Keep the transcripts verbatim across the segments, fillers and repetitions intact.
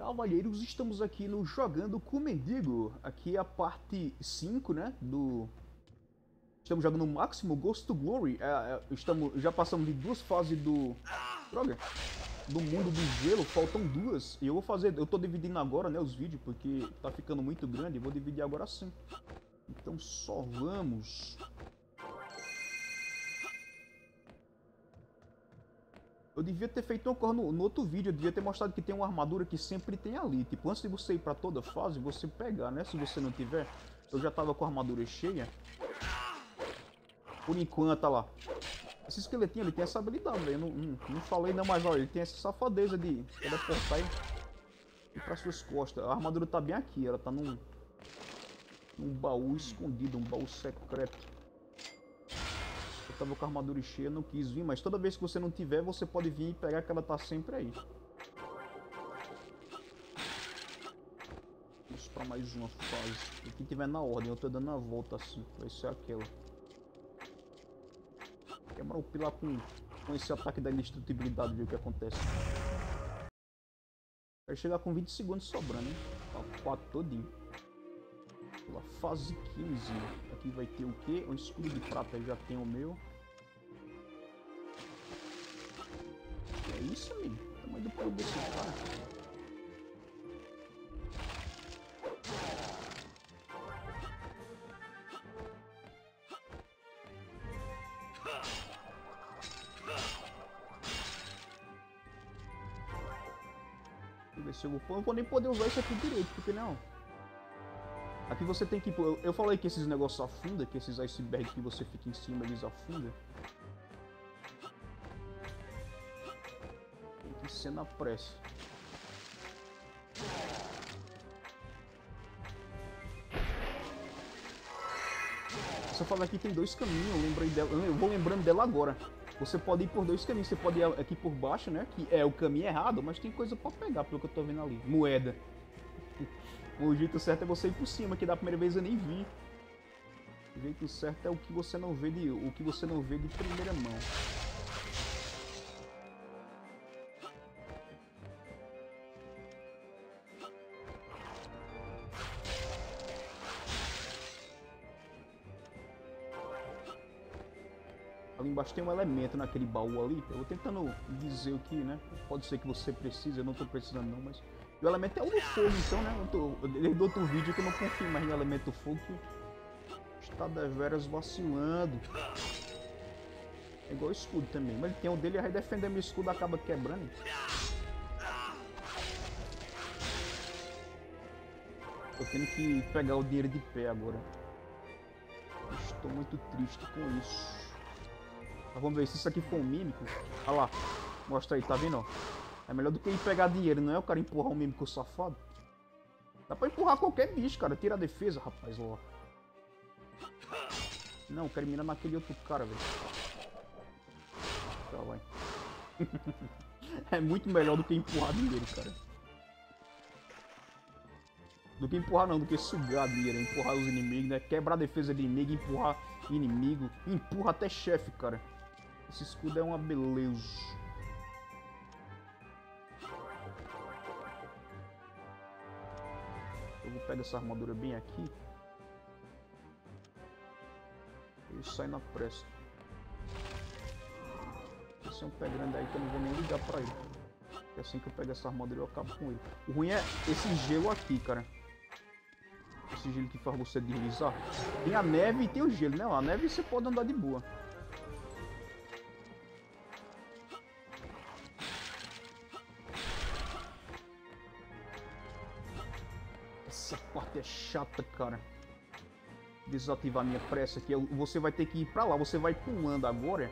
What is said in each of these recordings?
Cavalheiros, estamos aqui no Jogando com o Mendigo. Aqui é a parte cinco, né, do... Estamos jogando no máximo Ghost to Glory. É, é, estamos, já passamos de duas fases do... Droga! Do mundo do gelo, faltam duas. E eu vou fazer... Eu tô dividindo agora, né, os vídeos, porque tá ficando muito grande. Eu vou dividir agora sim. Então só vamos... Eu devia ter feito uma coisa no, no outro vídeo, eu devia ter mostrado que tem uma armadura que sempre tem ali. Tipo, antes de você ir pra toda fase, você pegar, né? Se você não tiver. Eu já tava com a armadura cheia. Por enquanto, olha lá. Esse esqueletinho, ele tem essa habilidade, velho. Não, não, não falei não, mas olha, ele tem essa safadeza de teleportar e ir pra suas costas. A armadura tá bem aqui, ela tá num... Num baú escondido, um baú secreto. Eu tava com a armadura cheia, não quis vir, mas toda vez que você não tiver, você pode vir e pegar que ela tá sempre aí. Vamos pra mais uma fase. E quem tiver na ordem, eu tô dando a volta assim, vai ser aquela. Quebrar o pilar com, com esse ataque da indestrutibilidade, ver o que acontece. Vai chegar com vinte segundos sobrando, hein? Tá quatro todinho. Pela fase quinze. Aqui vai ter o quê? Um escudo de prata, já tem o meu. É isso, amigo. O tamanho do pau desse cara. Deixa eu ver se eu vou... Eu não vou nem poder usar isso aqui direito, porque não. Aqui você tem que... Eu, eu falei que esses negócios afundam, que esses icebergs que você fica em cima, eles afundam. Tem que ser na pressa. Essa fala aqui tem dois caminhos, eu lembrei dela, eu vou lembrando dela agora. Você pode ir por dois caminhos, você pode ir aqui por baixo, né, que é o caminho errado, mas tem coisa pra pegar, pelo que eu tô vendo ali. Moeda. O jeito certo é você ir por cima, que da primeira vez eu nem vi. O jeito certo é o que você não vê de, o que você não vê de primeira mão. Ali embaixo tem um elemento naquele baú ali. Eu vou tentando dizer o que, né? Pode ser que você precise, eu não tô precisando não, mas... O elemento é o do fogo, então, né? Eu tô... Desde o outro vídeo que eu não confio mais no elemento fogo, que está deveras vacilando. É igual o escudo também. Mas tem um dele, aí defender meu escudo acaba quebrando. Tô tendo que pegar o dinheiro de pé agora. Estou muito triste com isso. Mas vamos ver se isso aqui for um mímico. Olha lá. Mostra aí, tá vendo? É melhor do que ir pegar dinheiro, não é o cara empurrar um mímico safado. Dá pra empurrar qualquer bicho, cara. Tira a defesa, rapaz. Ó. Não, eu quero mirar naquele outro cara, velho. Tá, vai. É muito melhor do que empurrar dinheiro, cara. Do que empurrar não, do que sugar dinheiro. Empurrar os inimigos, né? Quebrar a defesa de inimigo, empurrar inimigo. Empurra até chefe, cara. Esse escudo é uma beleza. Eu vou pegar essa armadura bem aqui. E sai na pressa. Esse é um pé grande aí que eu não vou nem ligar pra ele. Porque assim que eu pego essa armadura eu acabo com ele. O ruim é esse gelo aqui, cara. Esse gelo que faz você deslizar. Tem a neve e tem o gelo, né? A neve você pode andar de boa. Essa parte é chata, cara. Desativar minha pressa aqui. Você vai ter que ir pra lá. Você vai pulando agora.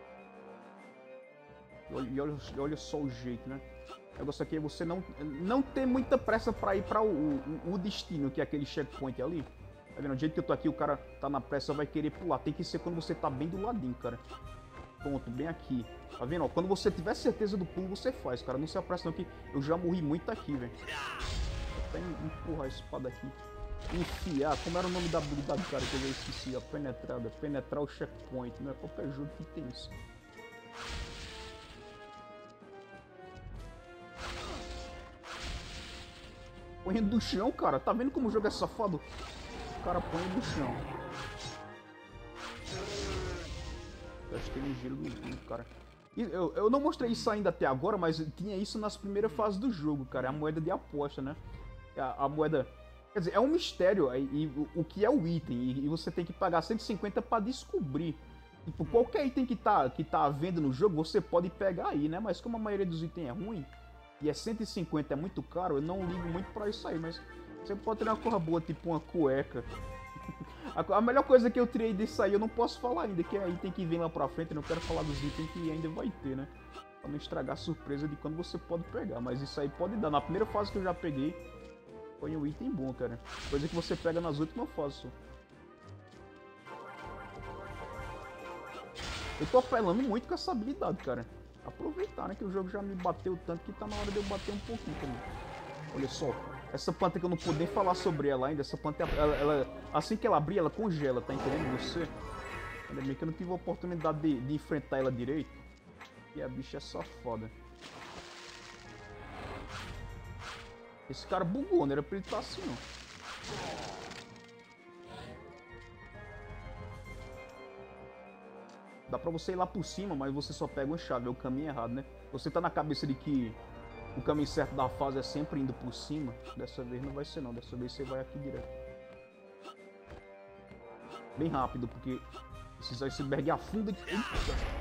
E olha, olha, olha só o jeito, né? O negócio aqui é você não, não ter muita pressa pra ir pra o, o, o destino, que é aquele checkpoint ali. Tá vendo? Do jeito que eu tô aqui, o cara tá na pressa, vai querer pular. Tem que ser quando você tá bem do ladinho, cara. Pronto, bem aqui. Tá vendo? Ó, quando você tiver certeza do pulo, você faz, cara. Não se apressa não, que eu já morri muito aqui, velho. Vou até empurrar a espada aqui. Enfiar, como era o nome da habilidade, cara, que eu já esqueci. A penetrada, penetrar o checkpoint. Não é qualquer jogo que tem isso. Põe do chão, cara. Tá vendo como o jogo é safado? O cara põe do chão. Eu acho que tem um gelo do cara. Eu, eu não mostrei isso ainda até agora, mas tinha isso nas primeiras fases do jogo, cara. A moeda de aposta, né? A, a moeda... Quer dizer, é um mistério e, e o, o que é o item. E, e você tem que pagar cento e cinquenta pra descobrir. Tipo, qualquer item que tá, que tá à venda no jogo, você pode pegar aí, né? Mas como a maioria dos itens é ruim, e é cento e cinquenta, é muito caro, eu não ligo muito pra isso aí. Mas você pode ter uma coisa boa, tipo uma cueca. A melhor coisa que eu tirei disso aí, eu não posso falar ainda, que é item que vem lá pra frente, eu não quero falar dos itens que ainda vai ter, né? Pra não estragar a surpresa de quando você pode pegar, mas isso aí pode dar. Na primeira fase que eu já peguei, foi um item bom, cara. Coisa que você pega nas últimas fases só. Eu tô apelando muito com essa habilidade, cara. Aproveitar, né, que o jogo já me bateu tanto que tá na hora de eu bater um pouquinho também. Olha só. Essa planta que eu não pude nem falar sobre ela ainda, essa planta, ela, ela, assim que ela abrir, ela congela, tá entendendo você? Ainda bem que eu não tive a oportunidade de, de enfrentar ela direito. E a bicha é só foda. Esse cara bugou, não era pra ele estar assim, não. Dá pra você ir lá por cima, mas você só pega uma chave, é o caminho errado, né? Você tá na cabeça de que o caminho certo da fase é sempre indo por cima. Dessa vez não vai ser não, dessa vez você vai aqui direto. Bem rápido, porque esse iceberg afunda. Eita.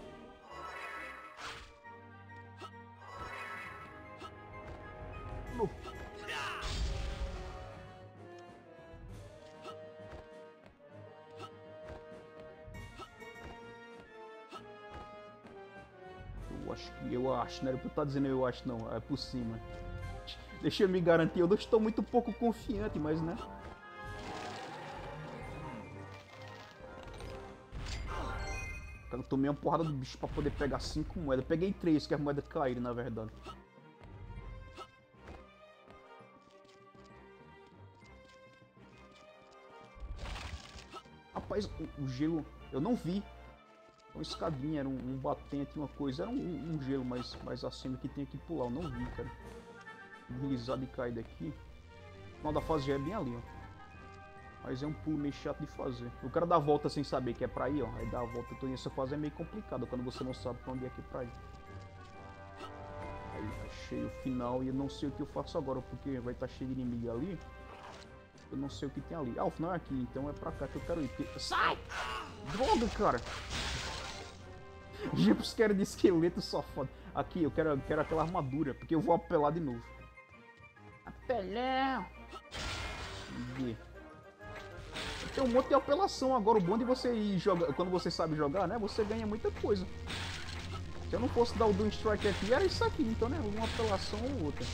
Eu acho que eu acho, não era pra eu estar dizendo eu acho não, é por cima. Deixa eu me garantir, eu não estou muito pouco confiante, mas né. Eu tomei uma porrada do bicho pra poder pegar cinco moedas. Peguei três, que as moedas caíram, na verdade. Rapaz, o, o gelo... Eu não vi. Uma escadinha, era um, um batente, uma coisa. Era um, um gelo mais, mais acima que tinha que pular. Eu não vi, cara. Deslizado e cair daqui. O final da fase já é bem ali, ó. Mas é um pulo meio chato de fazer. O cara dá a volta sem saber que é pra ir, ó. Aí dá a volta toda. Essa fase é meio complicada quando você não sabe pra onde é que é pra ir. Aí achei o final e eu não sei o que eu faço agora, porque vai estar cheio de inimigo ali. Eu não sei o que tem ali. Ah, o final é aqui, então é pra cá que eu quero ir. Porque... Sai! Droga, cara! Jumpscare de esqueleto só foda. Aqui, eu quero, eu quero aquela armadura, porque eu vou apelar de novo. Apelão! Tem um monte de apelação agora. O bom de você ir jogar, quando você sabe jogar, né? Você ganha muita coisa. Se eu não fosse dar o Doom Strike aqui, era isso aqui. Então, né? Uma apelação ou outra.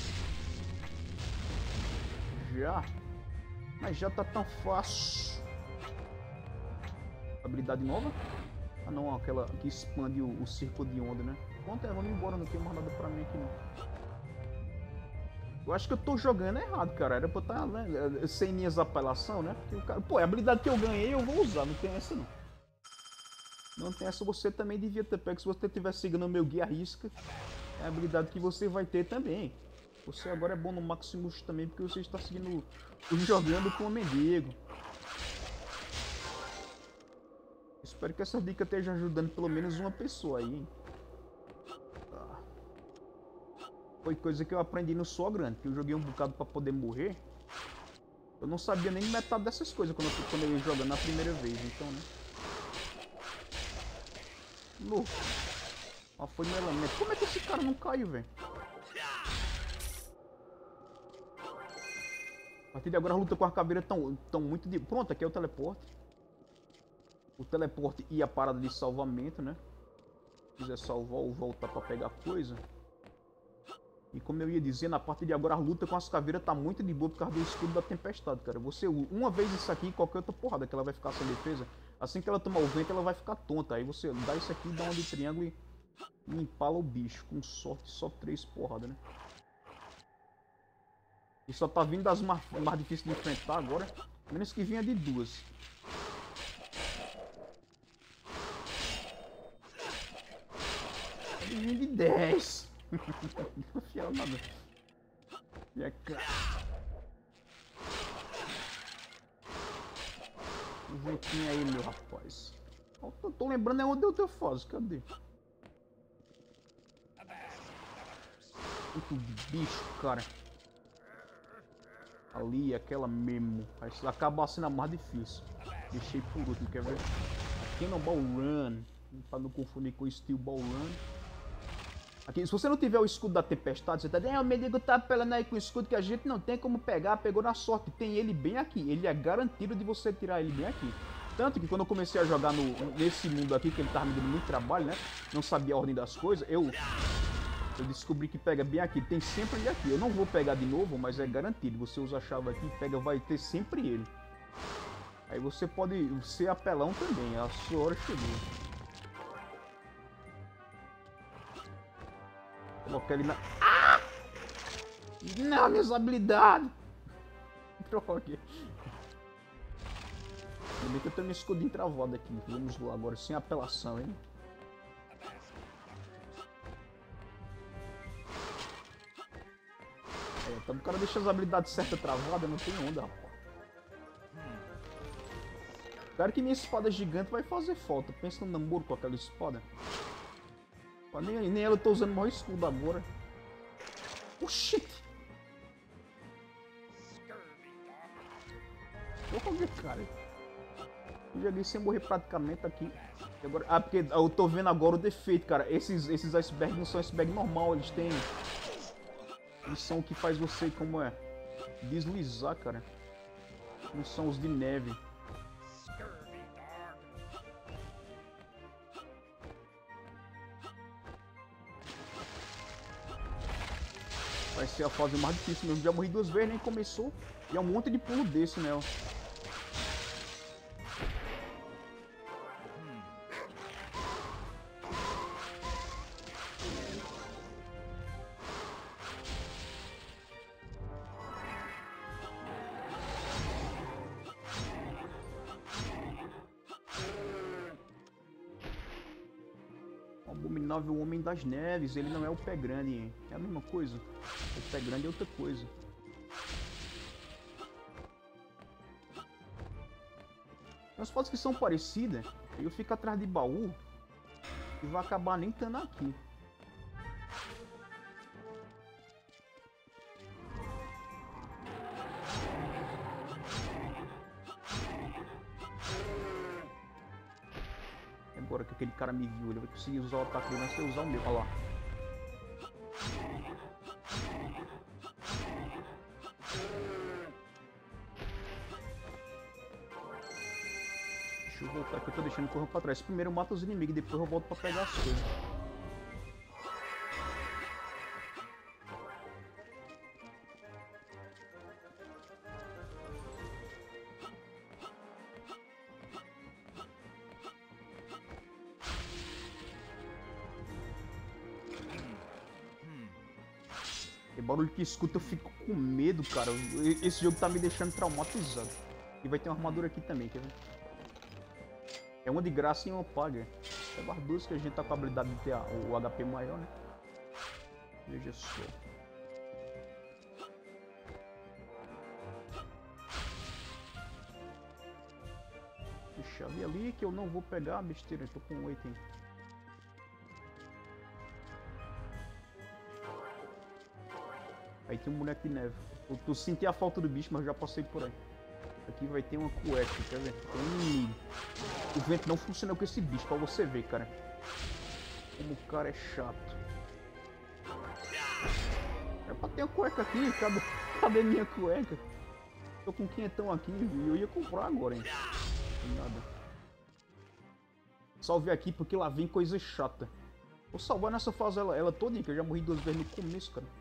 Já. Mas já tá tão fácil. Habilidade nova? Ah não, aquela que expande o, o círculo de onda, né? Quanto é? Vamos embora, não tem mais nada pra mim aqui não. Eu acho que eu tô jogando errado, cara. Era pra eu estar, né, sem minhas apelação, né? Porque o cara... Pô, a habilidade que eu ganhei eu vou usar, não tem essa não. Não tem essa, você também devia ter pego. Se você estiver seguindo o meu guia risca, é a habilidade que você vai ter também. Você agora é bom no Maximus também, porque você está seguindo, jogando com o mendigo. Espero que essa dica esteja ajudando pelo menos uma pessoa aí, hein? Foi coisa que eu aprendi no Sol Grande, que eu joguei um bocado pra poder morrer. Eu não sabia nem metade dessas coisas quando eu, quando eu ia jogando na primeira vez, então, né? No. Ah, foi no elemento. Como é que esse cara não caiu, velho? A partir de agora a luta com a caveira tão, tão muito de... Pronto, aqui é o teleporte. O teleporte e a parada de salvamento, né? Se quiser salvar ou voltar pra pegar coisa. E como eu ia dizer, na parte de agora a luta com as caveiras tá muito de boa por causa do escudo da tempestade, cara. Você, uma vez isso aqui, qualquer outra porrada que ela vai ficar sem defesa, assim que ela tomar o vento, ela vai ficar tonta. Aí você dá isso aqui, dá um de triângulo e, e empala o bicho. Com sorte, só três porradas, né? E só tá vindo das mais, mais difíceis de enfrentar agora. Menos que vinha de duas. Ele vinha de dez. Não confia nada. Um ventinho aí, meu rapaz. Eu tô, tô lembrando é onde eu tô fase, cadê? Muito bicho, cara. Ali, aquela mesmo. Vai acabar sendo a mais difícil. Deixei por último, quer ver? Aqui no Ball Run. Pra não confundir com o Steel Ball Run. Aqui, se você não tiver o escudo da tempestade, você tá dizendo, é, o mendigo tá apelando aí com o escudo que a gente não tem como pegar, pegou na sorte. Tem ele bem aqui. Ele é garantido de você tirar ele bem aqui. Tanto que quando eu comecei a jogar no, nesse mundo aqui, que ele tava me dando muito trabalho, né? Não sabia a ordem das coisas, eu... Eu descobri que pega bem aqui, tem sempre ele aqui. Eu não vou pegar de novo, mas é garantido. Você usa a chave aqui, pega, vai ter sempre ele. Aí você pode ser apelão também, a sua hora chegou. Colocar ele na... Ah! Não, minhas habilidades! Droga. Ainda bem que eu tenho um escudinho travado aqui. Vamos lá agora, sem apelação, hein? Então o cara deixa as habilidades certas travadas, não tem onda, rapaz. Claro que minha espada gigante vai fazer falta. Pensa no namoro com aquela espada. Pô, nem, nem ela eu tô usando o maior escudo agora. Oh shit! Porra, cara. Eu joguei sem morrer praticamente aqui. Agora, ah, porque eu tô vendo agora o defeito, cara. Esses, esses icebergs não são iceberg normal, eles têm... Eles são o que faz você, como é, deslizar, cara. Não são os de neve. Vai ser a fase mais difícil mesmo. Já morri duas vezes, nem começou. E é um monte de pulo desse, né? O Homem das Neves, ele não é o Pé Grande, é a mesma coisa. O Pé Grande é outra coisa. Tem umas fotos que são parecidas, eu fico atrás de baú e vai acabar nem estando aqui. Agora que aquele cara me viu, ele vai conseguir usar o ataque dele antes de eu usar o meu. Olha lá. Deixa eu voltar aqui, eu tô deixando correr pra trás. Primeiro eu mato os inimigos, depois eu volto pra pegar as coisas. Barulho que escuta, eu fico com medo, cara. Esse jogo tá me deixando traumatizado. E vai ter uma armadura aqui também, quer ver? É uma de graça e uma paga. É barbudo que a gente tá com a habilidade de ter o H P maior, né? Veja só. Deixa eu ver ali que eu não vou pegar besteira. Eu tô com oito, hein? Aí tem um boneco de neve. Eu, eu senti a falta do bicho, mas eu já passei por aí. Aqui vai ter uma cueca, quer ver? Tem um inimigo. O vento não funciona com esse bicho, pra você ver, cara. Como o cara é chato. É pra ter uma cueca aqui, cadê, cadê minha cueca? Tô com quinhentão aqui e eu ia comprar agora, hein? Nada. Salve aqui porque lá vem coisa chata. Vou salvar nessa fase ela, ela toda, que eu já morri duas vezes no começo, cara.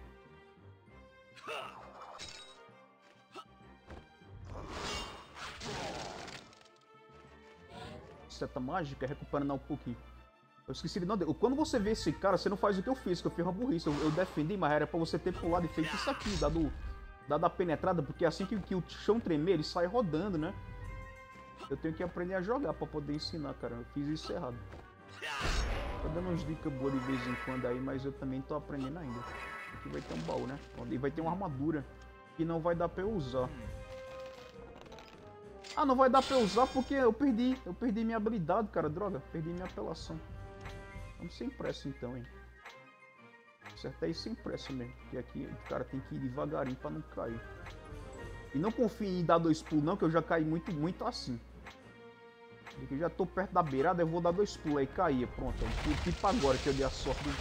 Seta mágica, recuperando um pouquinho. Eu esqueci de não. Quando você vê esse cara, você não faz o que eu fiz, que eu fiz uma burrice. Eu, eu defendi, mas era pra você ter pulado e feito isso aqui, dado, dado a penetrada, porque assim que, que o chão tremer, ele sai rodando, né? Eu tenho que aprender a jogar pra poder ensinar, cara. Eu fiz isso errado. Tô dando umas dicas boas de vez em quando aí, mas eu também tô aprendendo ainda. Aqui vai ter um baú, né? E vai ter uma armadura que não vai dar pra eu usar. Ah, não vai dar pra usar porque eu perdi. Eu perdi minha habilidade, cara. Droga, perdi minha apelação. Vamos sem pressa então, hein. Certo é isso sem pressa mesmo. Porque aqui o cara tem que ir devagarinho pra não cair. E não confie em dar dois pulos não, que eu já caí muito, muito assim. Eu já tô perto da beirada, eu vou dar dois pulos aí, caía, pronto. Tipo agora que eu dei a sorte do...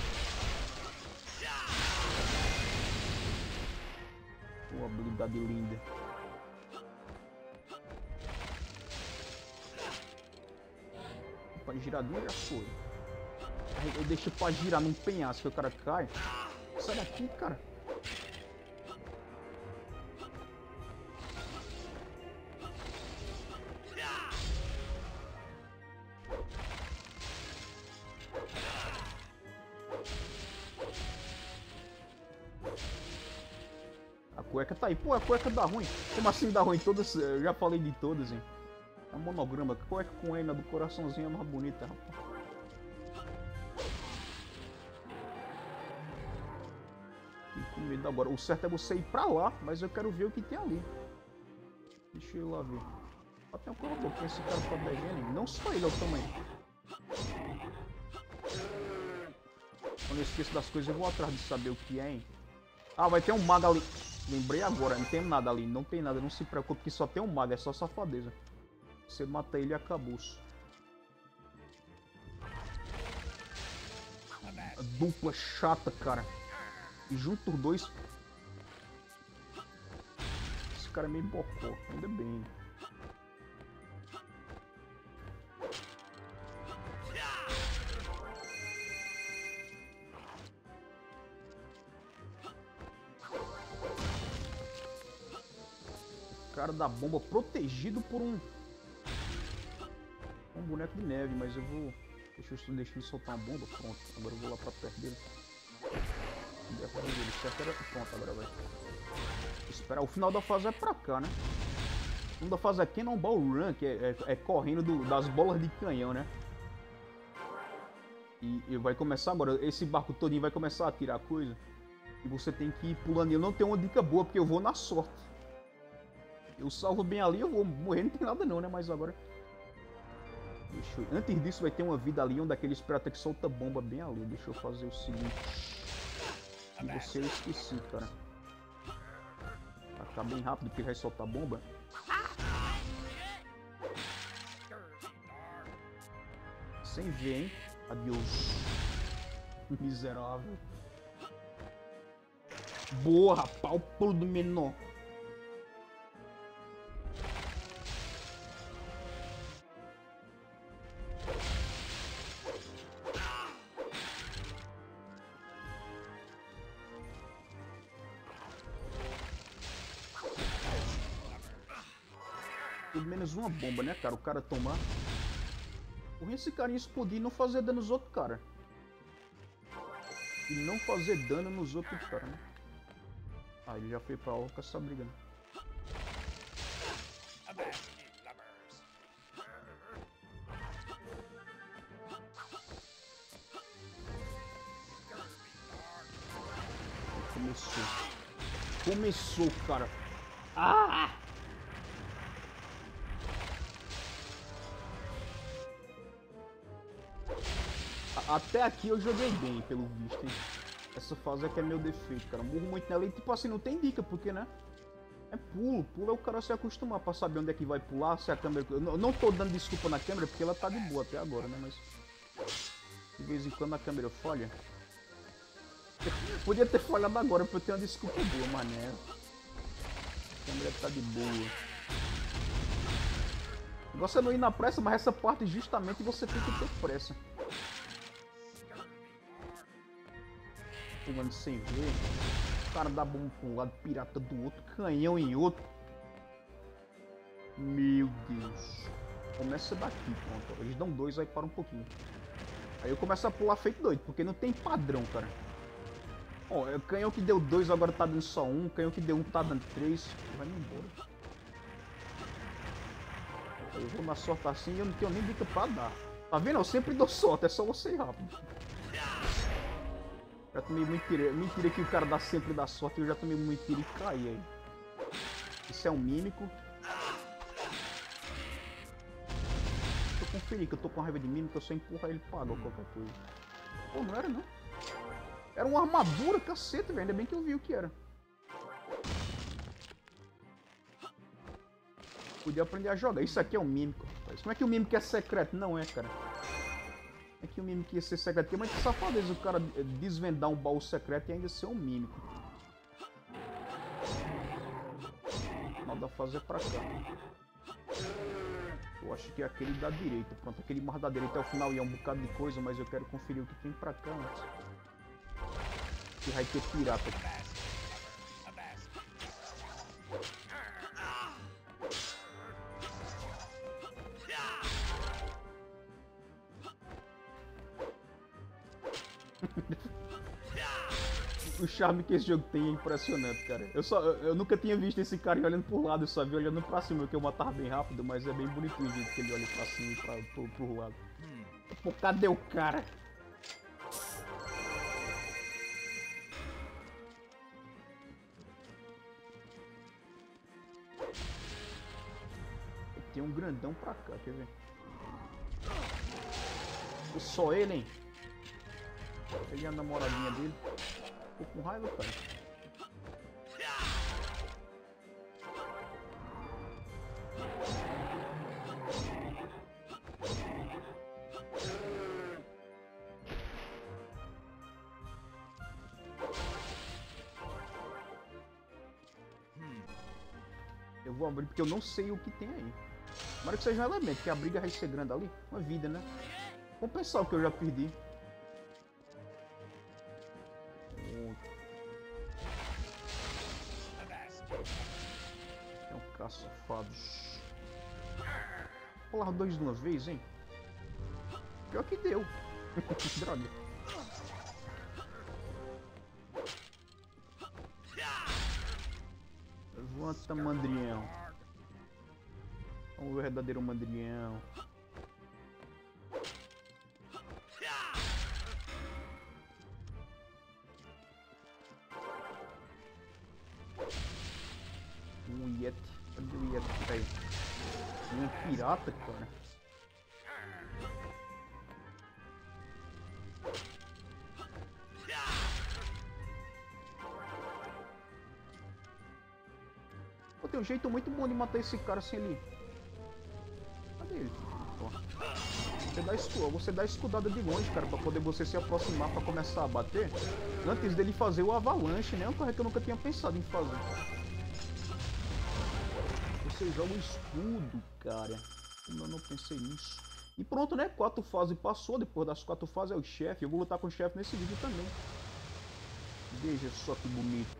Pô, habilidade linda. Opa, giradinha já foi. Eu deixo pra girar num penhasco que o cara cai. Sai daqui, cara. A cueca tá aí. Pô, a cueca dá ruim. Como assim dá ruim? Todas, eu já falei de todas, hein. É um monograma. Cueca com Ena do coraçãozinho é mais bonita, rapaz. Fico com medo agora. O certo é você ir pra lá, mas eu quero ver o que tem ali. Deixa eu ir lá ver. Ah, tem um corredor, porque esse cara tá devendo. Não só ele, eu também. Quando eu esqueço das coisas, eu vou atrás de saber o que é, hein. Ah, vai ter um mago ali. Lembrei agora, não tem nada ali, não tem nada, não se preocupe que só tem um mago, é só safadeza. Você mata ele e acabou-se. A dupla chata, cara. E junto os dois... Esse cara é meio bocó, ainda bem. Cara da bomba protegido por um um boneco de neve, mas eu vou deixa eu deixar ele soltar uma bomba, pronto, agora eu vou lá pra perto dele. Dele. Certo era... Pronto, agora vai esperar, o final da fase é pra cá, né? O final da fase é Cannonball Run, que é, é, é correndo do, das bolas de canhão, né? E, e vai começar agora, esse barco todinho vai começar a tirar coisa e você tem que ir pulando. Eu não tenho uma dica boa porque eu vou na sorte. Eu salvo bem ali, eu vou morrer, não tem nada não, né? Mas agora... Deixa eu... Antes disso vai ter uma vida ali, um daqueles piratas que solta bomba bem ali. Deixa eu fazer o seguinte. E você eu esqueci, cara. Vai ficar bem rápido porque vai soltar bomba. Sem ver, hein? Adeus. Miserável. Boa, rapaz. O pulo do menor. Pelo menos uma bomba, né, cara? O cara tomar. Por esse carinha explodir e não fazer dano nos outros, cara. E não fazer dano nos outros, cara, né? Ah, ele já foi pra Orca só brigando. Começou. Começou, cara. Ah! Até aqui eu joguei bem, pelo visto, hein? Essa fase aqui é meu defeito, cara. Eu morro muito nela e, tipo assim, não tem dica, porque, né? É pulo. Pulo é o cara se acostumar pra saber onde é que vai pular, se a câmera... Eu não, não tô dando desculpa na câmera, porque ela tá de boa até agora, né? Mas... De vez em quando a câmera falha. Podia ter falhado agora pra eu ter uma desculpa boa, mané. A câmera tá de boa. O negócio é não ir na pressa, mas essa parte justamente você tem que ter pressa. Pulando sem ver, o cara dá bomba pra um lado, pirata do outro, canhão em outro. Meu Deus. Começa daqui, pronto. Eles dão dois, aí para um pouquinho. Aí eu começo a pular feito doido, porque não tem padrão, cara. Ó, o canhão que deu dois agora tá dando só um, o canhão que deu um tá dando três. Vai embora. Eu vou na sorte assim e eu não tenho nem dica pra dar. Tá vendo? Eu sempre dou sorte, é só você ir rápido. Já tomei muito tiro. Mentira que o cara dá sempre dá sorte, eu já tomei muito tiro e caí aí. Isso é um mímico. conferir, que eu tô com raiva de mim, que eu só empurrar ele paga ou qualquer coisa. Pô, não era não. Era uma armadura, caceta, velho. Ainda bem que eu vi o que era. Podia aprender a jogar. Isso aqui é um mímico. Como é que o mímico é secreto? Não é, cara. É que o mímico ia ser secreto. Mas que safadeza o cara desvendar um baú secreto e ainda ser um mímico. Nada a fazer pra cá. Eu acho que é aquele da direita. Pronto, aquele mais da direita é o final e é um bocado de coisa, mas eu quero conferir o que tem pra cá antes. Que vai ter pirata. O charme que esse jogo tem é impressionante, cara. Eu, só, eu, eu nunca tinha visto esse cara olhando por lado, eu só vi olhando pra cima, que eu matava bem rápido, mas é bem bonitinho o jeito que ele olha pra cima e pra, pro, pro lado. Pô, cadê o cara? Tem um grandão pra cá, quer ver? Só ele, hein? Ele é a namoradinha dele. Tô com raiva, cara. Eu vou abrir porque eu não sei o que tem aí. Tomara que seja um elemento, que a briga vai ser grande ali. Uma vida, né? Vamos pensar o que eu já perdi. É um cara safado. Vou pular dois de uma vez, hein? Pior que deu. Droga. Levanta, mandrião. O verdadeiro mandrião. Um Yeti. Cadê o Yeti? Aí. Um pirata, cara. Pô, tem um jeito muito bom de matar esse cara sem ele. Cadê ele? Ó. Você dá, escu... você dá escudada de longe, cara, pra poder você se aproximar pra começar a bater. Antes dele fazer o avalanche, né? É uma coisa que eu nunca tinha pensado em fazer. Você joga o escudo, cara. Como eu não pensei nisso. E pronto, né? Quatro fases passou. Depois das quatro fases é o chefe. Eu vou lutar com o chefe nesse vídeo também. Veja só que bonito.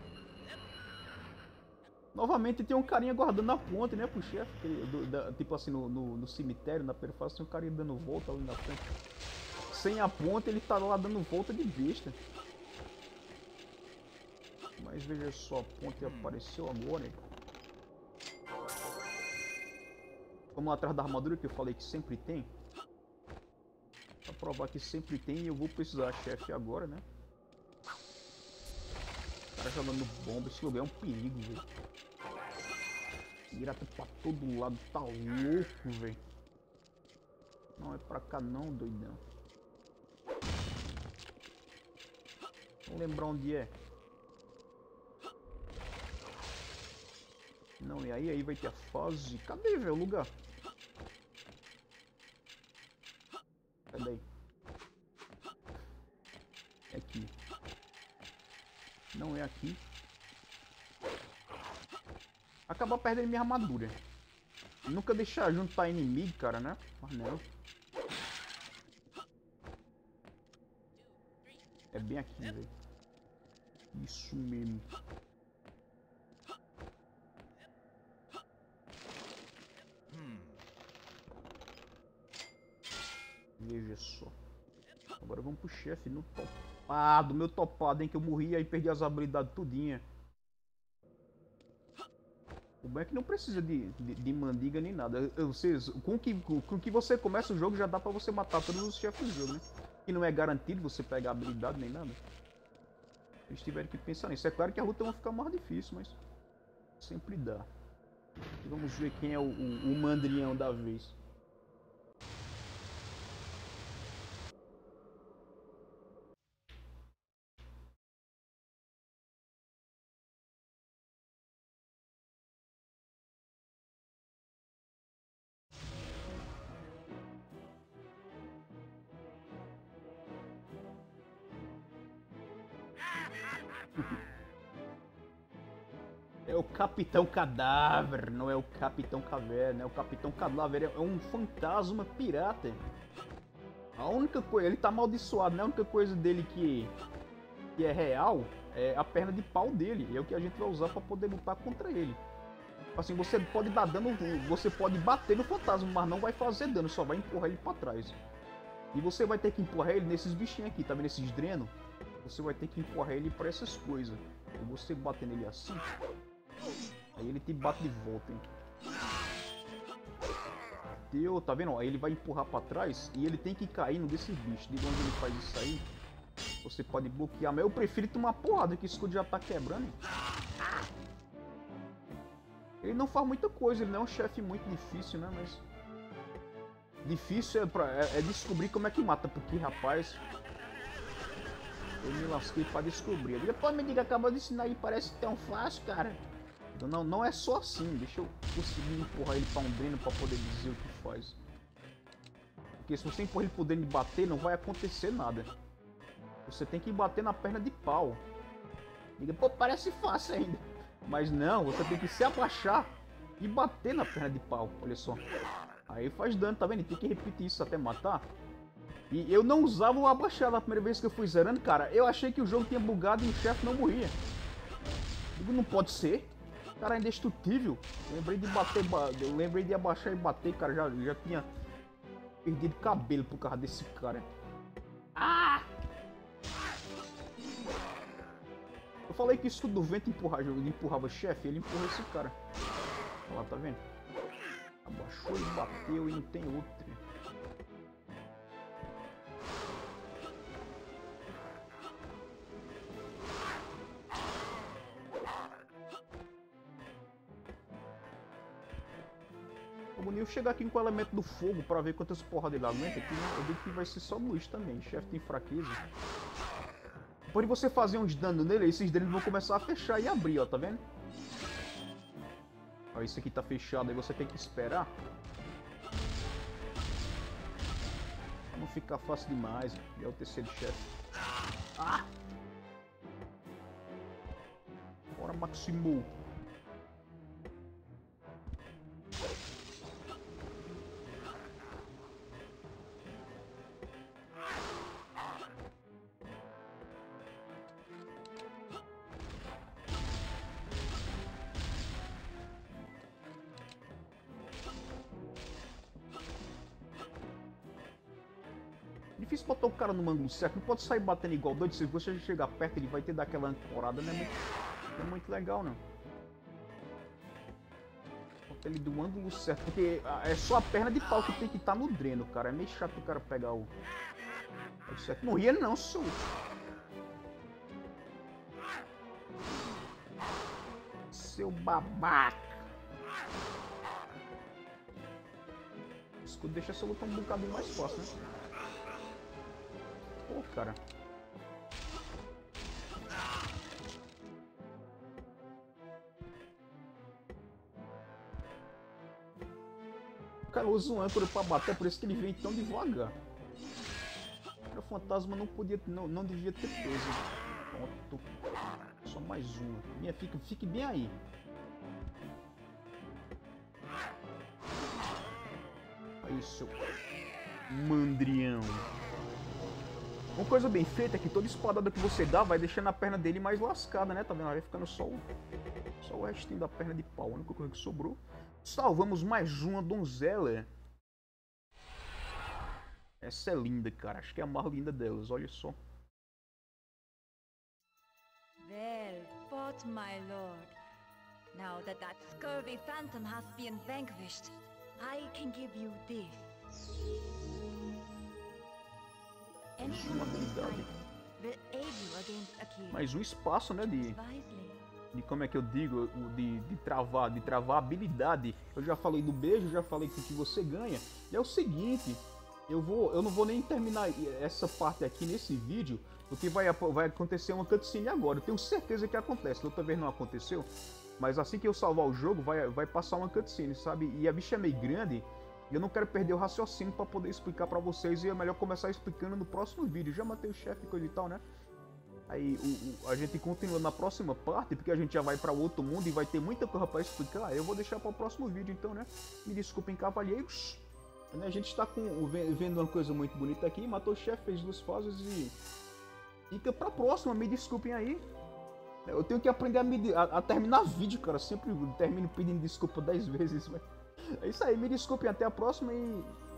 Novamente tem um carinha guardando a ponte, né, pro chefe. Tipo assim, no, no, no cemitério, na primeira fase, tem um carinha dando volta ali na frente. Sem a ponte, ele tá lá dando volta de besta. Mas veja só, a ponte apareceu agora, hein? Vamos lá atrás da armadura que eu falei que sempre tem. Pra provar que sempre tem e eu vou precisar, chefe, agora, né? O cara jogando bomba, esse lugar é um perigo, velho. Pirata pra todo lado, tá louco, velho. Não é pra cá não, doidão. Vou lembrar onde é. Não, e aí, aí vai ter a fase. Cadê, velho, o lugar? Cadê aí? É aqui. Não é aqui. Acabar perdendo minha armadura. Nunca deixar juntar inimigo, cara, né? Mas não. É bem aqui, velho. Isso mesmo. Veja só. Agora vamos pro chefe no topado. Meu topado, hein? Que eu morri e perdi as habilidades tudinha. O bom é que não precisa de, de, de mandiga nem nada. Vocês, com que, com que você começa o jogo já dá pra você matar todos os chefes do jogo, né? Que não é garantido você pegar habilidade nem nada. Eles tiveram que pensar nisso. É claro que a luta vai ficar mais difícil, mas sempre dá. E vamos ver quem é o, o, o mandrião da vez. É o Capitão Cadáver, não é o Capitão Caverna, é o Capitão Cadáver, é um fantasma pirata. A única coisa, ele tá amaldiçoado, né? A única coisa dele que, que é real é a perna de pau dele, é o que a gente vai usar pra poder lutar contra ele. Assim, você pode dar dano, você pode bater no fantasma, mas não vai fazer dano, só vai empurrar ele pra trás. E você vai ter que empurrar ele nesses bichinhos aqui, tá vendo esses drenos? Você vai ter que empurrar ele pra essas coisas. E você bater nele assim, aí ele te bate de volta, hein? Deu, tá vendo? Aí ele vai empurrar pra trás e ele tem que cair no desses bichos. De onde ele faz isso aí, você pode bloquear. Mas eu prefiro tomar porrada, que o escudo já tá quebrando. Ele não faz muita coisa, ele não é um chefe muito difícil, né? Mas... difícil é, pra, é, é descobrir como é que mata, porque, rapaz... eu me lasquei pra descobrir. Depois me diga, acabou de ensinar aí, parece tão fácil, cara. Então, não, não é só assim, deixa eu conseguir empurrar ele pra um dreno pra poder dizer o que faz. Porque se você empurrar ele pro dreno e bater, não vai acontecer nada. Você tem que bater na perna de pau. Diga, pô, parece fácil ainda. Mas não, você tem que se abaixar e bater na perna de pau, olha só. Aí faz dano, tá vendo? Tem que repetir isso até matar. E eu não usava o abaixar na primeira vez que eu fui zerando, cara. Eu achei que o jogo tinha bugado e o chefe não morria. Digo, não pode ser. Cara, é indestrutível. Lembrei de bater, eu lembrei de abaixar e bater, cara. Já, já tinha perdido cabelo por causa desse cara. Ah! Eu falei que isso do vento empurrava, ele empurrava o chefe, ele empurrou esse cara. Olha lá, tá vendo? Abaixou e bateu e não tem outro. O bonito chegar aqui com o elemento do fogo pra ver quantas porras ele aguenta aqui, né? Eu digo que vai ser só luz também. O chefe tem fraqueza. Depois de você fazer uns danos nele, esses danos vão começar a fechar e abrir, ó, tá vendo? Ó, isso aqui tá fechado, aí você tem que esperar. Pra não ficar fácil demais. É o terceiro chefe. Ah! Bora, Maximo. Difícil botar o cara no ângulo certo, não pode sair batendo igual doido. Se você chegar perto, ele vai ter daquela ancorada, não é muito, não é muito legal, não. Bota ele do ângulo certo, porque é só a perna de pau que tem que estar no dreno, cara. É meio chato o cara pegar o... o certo. Não ia não, sou. Seu babaca. O escudo deixa essa luta um bocadinho mais fácil, né? Pô, cara. O cara usa um âncora pra bater, por isso que ele vem tão devagar. O fantasma não podia, não, não devia ter peso. Pronto. Só mais uma. Minha, fique, fique bem aí. Aí, seu mandrião. Uma coisa bem feita é que toda espadada que você dá vai deixando a perna dele mais lascada, né? Tá vendo? Vai ficando só o, só o restinho da perna de pau. A única coisa que sobrou. Salvamos mais uma donzela. Essa é linda, cara. Acho que é a mais linda delas. Olha só. Well fought, my lord. Now that that scurvy phantom has been vanquished, I can give you this. Uma habilidade. Mais um espaço, né, de, de como é que eu digo, de, de travar, de travar habilidade. Eu já falei do beijo, já falei que o que você ganha. E é o seguinte, eu vou, eu não vou nem terminar essa parte aqui nesse vídeo, porque vai, vai acontecer uma cutscene agora. Eu tenho certeza que acontece, outra vez não aconteceu, mas assim que eu salvar o jogo, vai, vai passar uma cutscene, sabe? E a bicha é meio grande. E eu não quero perder o raciocínio para poder explicar para vocês, e é melhor começar explicando no próximo vídeo. Já matei o chefe e coisa e tal, né? Aí o, o, a gente continua na próxima parte, porque a gente já vai para outro mundo e vai ter muita coisa para explicar. Eu vou deixar para o próximo vídeo então, né? Me desculpem, cavalheiros. A gente está com, vendo uma coisa muito bonita aqui, matou o chefe, fez duas fases e... Fica pra próxima, me desculpem aí. Eu tenho que aprender a, me, a, a terminar vídeo, cara. Sempre termino pedindo desculpa dez vezes, mas... É isso aí, me desculpem, até a próxima e...